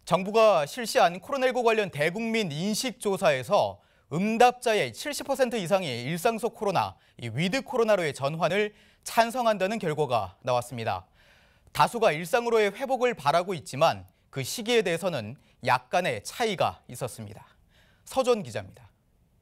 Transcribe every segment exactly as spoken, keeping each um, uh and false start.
정부가 실시한 코로나십구 관련 대국민 인식조사에서 응답자의 칠십 퍼센트 이상이 일상 속 코로나, 위드 코로나로의 전환을 찬성한다는 결과가 나왔습니다. 다수가 일상으로의 회복을 바라고 있지만 그 시기에 대해서는 약간의 차이가 있었습니다. 서전 기자입니다.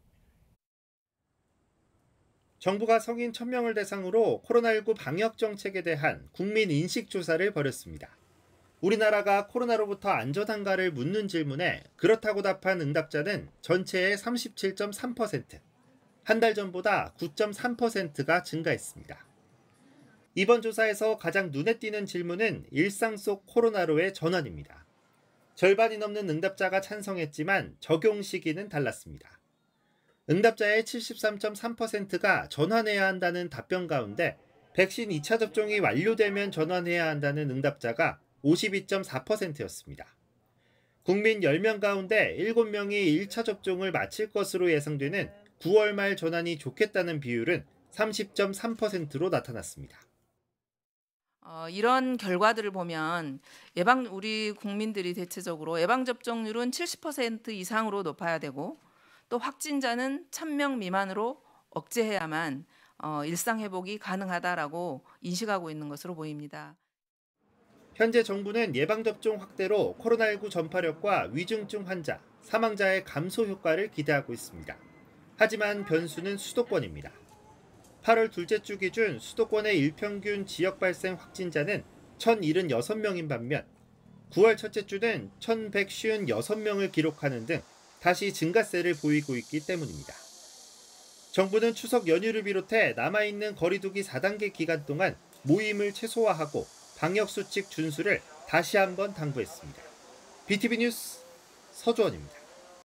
정부가 성인 천 명을 대상으로 코로나십구 방역 정책에 대한 국민 인식조사를 벌였습니다. 우리나라가 코로나로부터 안전한가를 묻는 질문에 그렇다고 답한 응답자는 전체의 삼십칠 점 삼 퍼센트, 한 달 전보다 구 점 삼 퍼센트가 증가했습니다. 이번 조사에서 가장 눈에 띄는 질문은 일상 속 코로나로의 전환입니다. 절반이 넘는 응답자가 찬성했지만 적용 시기는 달랐습니다. 응답자의 칠십삼 점 삼 퍼센트가 전환해야 한다는 답변 가운데 백신 이 차 접종이 완료되면 전환해야 한다는 응답자가 오십이 점 사 퍼센트였습니다. 국민 열 명 가운데 일곱 명이 일 차 접종을 마칠 것으로 예상되는 구월 말 전환이 좋겠다는 비율은 삼십 점 삼 퍼센트로 나타났습니다. 어, 이런 결과들을 보면 예방 우리 국민들이 대체적으로 예방 접종률은 칠십 퍼센트 이상으로 높아야 되고 또 확진자는 천 명 미만으로 억제해야만 어, 일상 회복이 가능하다라고 인식하고 있는 것으로 보입니다. 현재 정부는 예방접종 확대로 코로나십구 전파력과 위중증 환자, 사망자의 감소 효과를 기대하고 있습니다. 하지만 변수는 수도권입니다. 팔월 둘째 주 기준 수도권의 일평균 지역 발생 확진자는 천칠십육 명인 반면 구월 첫째 주는 천백오십육 명을 기록하는 등 다시 증가세를 보이고 있기 때문입니다. 정부는 추석 연휴를 비롯해 남아있는 거리두기 사 단계 기간 동안 모임을 최소화하고 방역수칙 준수를 다시 한번 당부했습니다. 비티비 뉴스 서주원입니다.